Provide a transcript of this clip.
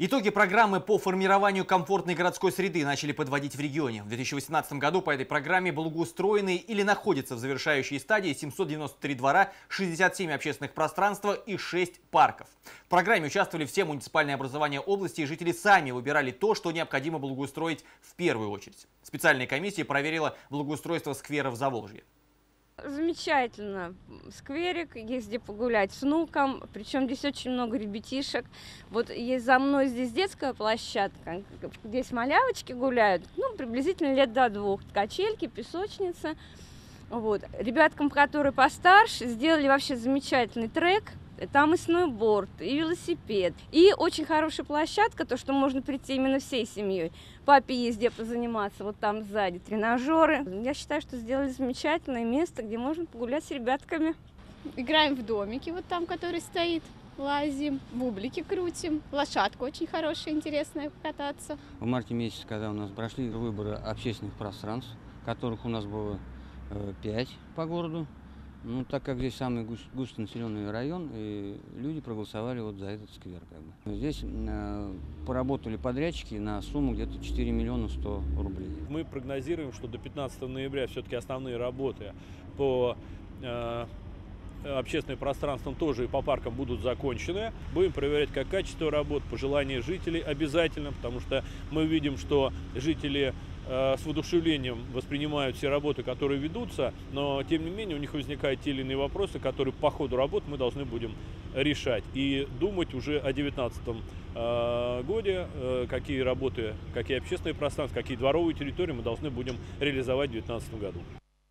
Итоги программы по формированию комфортной городской среды начали подводить в регионе. В 2018 году по этой программе благоустроены или находятся в завершающей стадии 793 двора, 67 общественных пространств и 6 парков. В программе участвовали все муниципальные образования области, и жители сами выбирали то, что необходимо благоустроить в первую очередь. Специальная комиссия проверила благоустройство скверов Заволжья. Замечательно. Скверик, есть где погулять с внуком, причем здесь очень много ребятишек. Вот есть за мной здесь детская площадка, здесь малявочки гуляют, ну, приблизительно лет до 2. Качельки, песочница. Вот. Ребяткам, которые постарше, сделали вообще замечательный трек. Там и сноуборд, и велосипед, и очень хорошая площадка, то, что можно прийти именно всей семьей. Папе есть где позаниматься, вот там сзади тренажеры. Я считаю, что сделали замечательное место, где можно погулять с ребятками. Играем в домике, вот там, который стоит, лазим, бублики крутим, лошадка очень хорошая, интересная покататься. В марте месяце, когда у нас прошли выборы общественных пространств, которых у нас было 5 по городу, ну, так как здесь самый густонаселенный район, и люди проголосовали вот за этот сквер. Здесь поработали подрядчики на сумму где-то 4 миллиона 100 рублей. Мы прогнозируем, что до 15 ноября все-таки основные работы по общественным пространствам тоже и по паркам будут закончены. Будем проверять как качество работ, пожелания жителей обязательно, потому что мы видим, что жители с воодушевлением воспринимают все работы, которые ведутся, но тем не менее у них возникают те или иные вопросы, которые по ходу работ мы должны будем решать и думать уже о 2019 годе, какие работы, какие общественные пространства, какие дворовые территории мы должны будем реализовать в 2019 году.